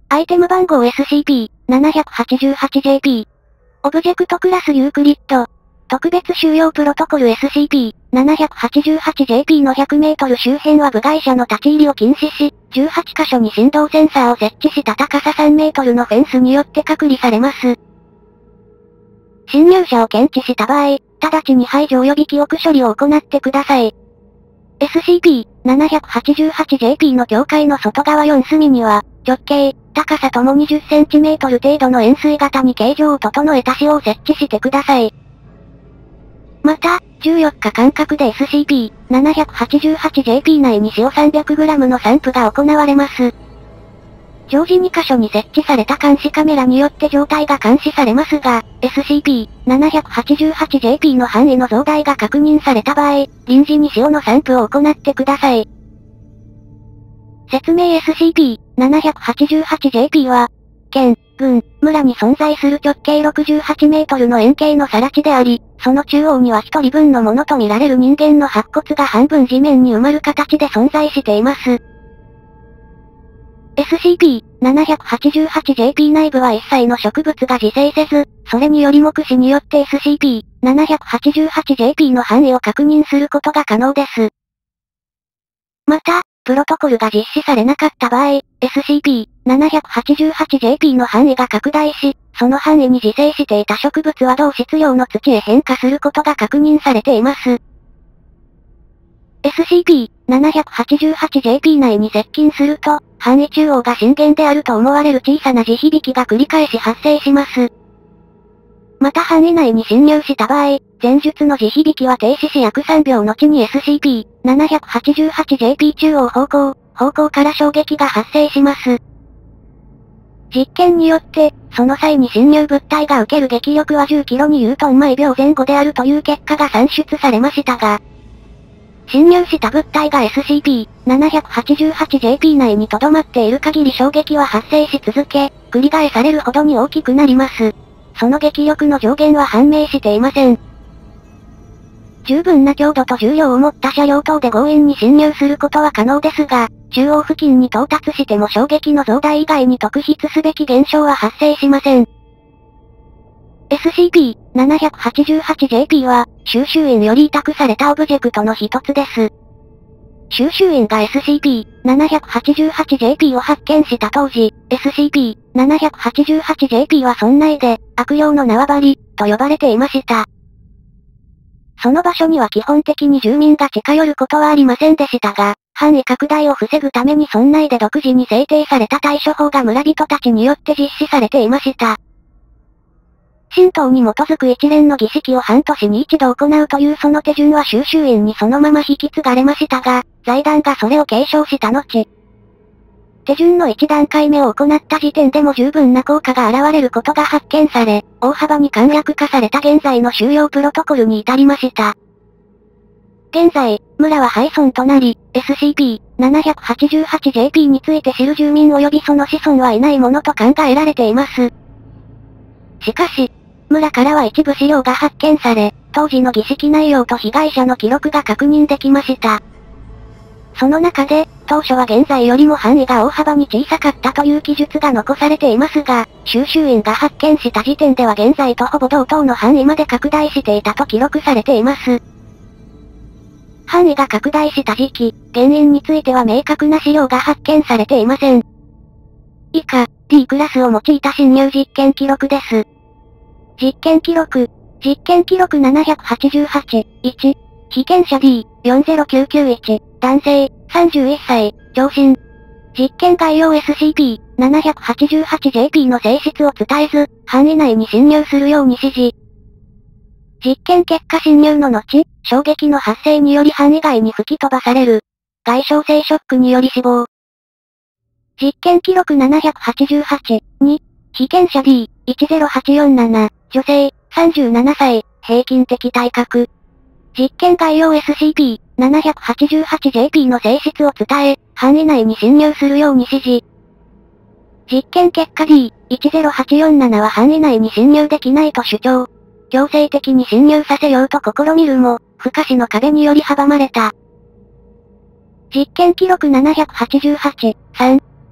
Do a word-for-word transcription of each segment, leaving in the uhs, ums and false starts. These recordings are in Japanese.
アイテム番号 エスシーピーななはちはちジェーピー。オブジェクトクラスユークリッド。特別収容プロトコル エスシーピーななはちはちジェーピー のひゃくメートル周辺は部外者の立ち入りを禁止し、じゅうはちカ所に振動センサーを設置した高ささんメートルのフェンスによって隔離されます。侵入者を検知した場合、直ちに排除及び記憶処理を行ってください。エスシーピーななはちはちジェーピー の境界の外側よん隅には、直径、高さともにじゅっセンチメートル程度の円錐型に形状を整えた塩を設置してください。また、じゅうよっか間隔で エスシーピーななはちはちジェーピー 内に塩 さんびゃくグラム の散布が行われます。常時にカ所に設置された監視カメラによって状態が監視されますが、エスシーピーななはちはちジェーピー の範囲の増大が確認された場合、臨時に塩の散布を行ってください。説明 エスシーピーななはちはちジェーピー は、県、郡、村に存在する直径ろくじゅうはちメートルの円形の更地であり、その中央には一人分のものとみられる人間の白骨が半分地面に埋まる形で存在しています。エスシーピーななはちはちジェーピー 内部は一切の植物が自生せず、それにより目視によって エスシーピーななはちはちジェーピー の範囲を確認することが可能です。また、プロトコルが実施されなかった場合、エスシーピーななはちはちジェーピー の範囲が拡大し、その範囲に自生していた植物は同質量の土へ変化することが確認されています。エスシーピーななはちはちジェーピー 内に接近すると、範囲中央が震源であると思われる小さな地響きが繰り返し発生します。また範囲内に侵入した場合、前述の地響きは停止し約さんびょう後に エスシーピーななはちはちジェーピー 中央方向、方向から衝撃が発生します。実験によって、その際に侵入物体が受ける撃力はじゅっキロニュートン毎秒前後であるという結果が算出されましたが、侵入した物体が エスシーピーななはちはちジェーピー 内に留まっている限り衝撃は発生し続け、繰り返されるほどに大きくなります。その撃力の上限は判明していません。十分な強度と重量を持った車両等で強引に侵入することは可能ですが、中央付近に到達しても衝撃の増大以外に特筆すべき現象は発生しません。エスシーピーななはちはちジェーピー は、収集員より委託されたオブジェクトの一つです。収集員が エスシーピーななはちはちジェーピー を発見した当時、エスシーピーななはちはちジェーピー は村内で、悪用の縄張り、と呼ばれていました。その場所には基本的に住民が近寄ることはありませんでしたが、範囲拡大を防ぐために村内で独自に制定された対処法が村人たちによって実施されていました。神道に基づく一連の儀式を半年に一度行うというその手順は収集員にそのまま引き継がれましたが、財団がそれを継承した後、手順の一段階目を行った時点でも十分な効果が現れることが発見され、大幅に簡略化された現在の収容プロトコルに至りました。現在、村は廃村となり、エスシーピーななはちはちジェーピー について知る住民及びその子孫はいないものと考えられています。しかし、村からは一部資料が発見され、当時の儀式内容と被害者の記録が確認できました。その中で、当初は現在よりも範囲が大幅に小さかったという記述が残されていますが、収集員が発見した時点では現在とほぼ同等の範囲まで拡大していたと記録されています。範囲が拡大した時期、原因については明確な資料が発見されていません。以下、D クラスを用いた侵入実験記録です。実験記録。実験記録ななはちはち。いち。被験者 ディーよんゼロきゅうきゅういち。男性、さんじゅういっさい、長身。実験概要 エスシーピーななはちはちジェーピー の性質を伝えず、範囲内に侵入するように指示。実験結果侵入の後、衝撃の発生により範囲外に吹き飛ばされる。外傷性ショックにより死亡。実験記録ななはちはち。に。被験者 ディーいちゼロはちよんなな。女性、さんじゅうななさい、平均的体格。実験概要 エスシーピーななはちはちジェーピー の性質を伝え、範囲内に侵入するように指示。実験結果 ディーいちゼロはちよんなな は範囲内に侵入できないと主張。強制的に侵入させようと試みるも、不可視の壁により阻まれた。実験記録ななはちはち。さん。被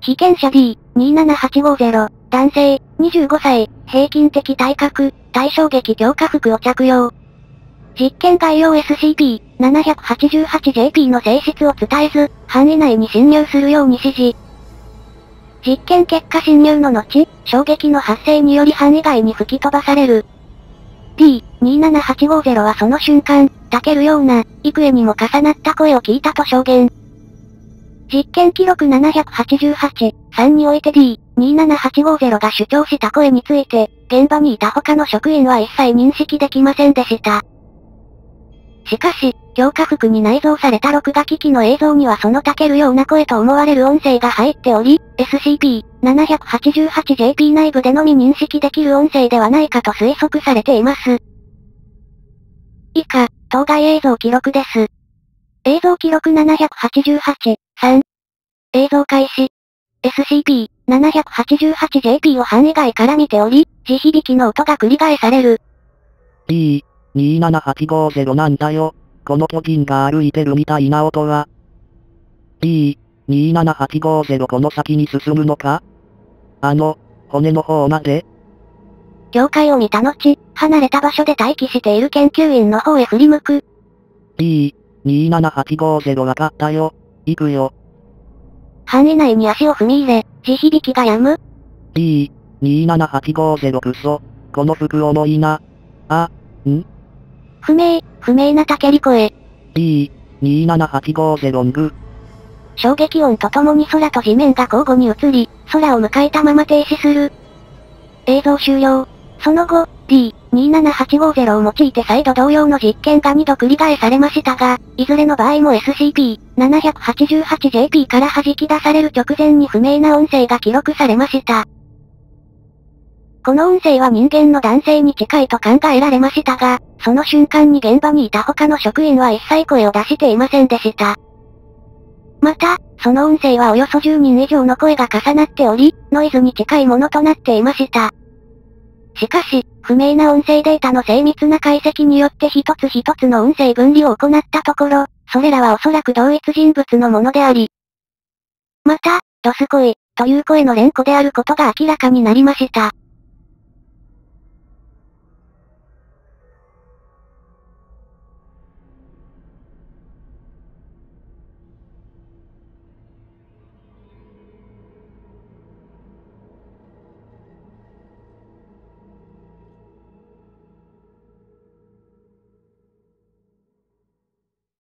被験者 ディーにーななはちごゼロ、男性、にじゅうごさい、平均的体格、対衝撃強化服を着用。実験概要 エスシーピーななはちはちジェーピー の性質を伝えず、範囲内に侵入するように指示。実験結果侵入の後、衝撃の発生により範囲外に吹き飛ばされる。ディーにーななはちごゼロ はその瞬間、たけるような、幾重にも重なった声を聞いたと証言。実験記録ななはちはち、さんにおいて ディーにーななはちごゼロ が主張した声について、現場にいた他の職員は一切認識できませんでした。しかし、強化服に内蔵された録画機器の映像にはそのたけるような声と思われる音声が入っており、エスシーピーななはちはちジェーピー 内部でのみ認識できる音声ではないかと推測されています。以下、当該映像記録です。映像記録ななはちはち、さん。映像開始。エスシーピーななはちはちジェーピー を範囲外から見ており、地響きの音が繰り返される。 ディーにーななはちごゼロ なんだよ。この巨人が歩いてるみたいな音は。ディーにーななはちごゼロ この先に進むのか？あの、骨の方まで？ 境界を見た後、離れた場所で待機している研究員の方へ振り向く。 ディーにーななはちごゼロ わかったよ。行くよ。 範囲内に足を踏み入れ、地響きが止む。 ディーにーななはちごゼロ クソ。この服重いな。あ、ん？ 不明、不明な叫り声。 ディーにーななはちごゼロ ング。 衝撃音とともに空と地面が交互に移り、空を向かいたまま停止する。映像終了。その後、ディーにーななはちごゼロ を用いて再度同様の実験がにど繰り返されましたが、いずれの場合も エスシーピーななはちはちジェーピー から弾き出される直前に不明な音声が記録されました。この音声は人間の男性に近いと考えられましたが、その瞬間に現場にいた他の職員は一切声を出していませんでした。また、その音声はおよそじゅうにん以上の声が重なっており、ノイズに近いものとなっていました。しかし、不明な音声データの精密な解析によって一つ一つの音声分離を行ったところ、それらはおそらく同一人物のものであり、また、ドスコイ、という声の連呼であることが明らかになりました。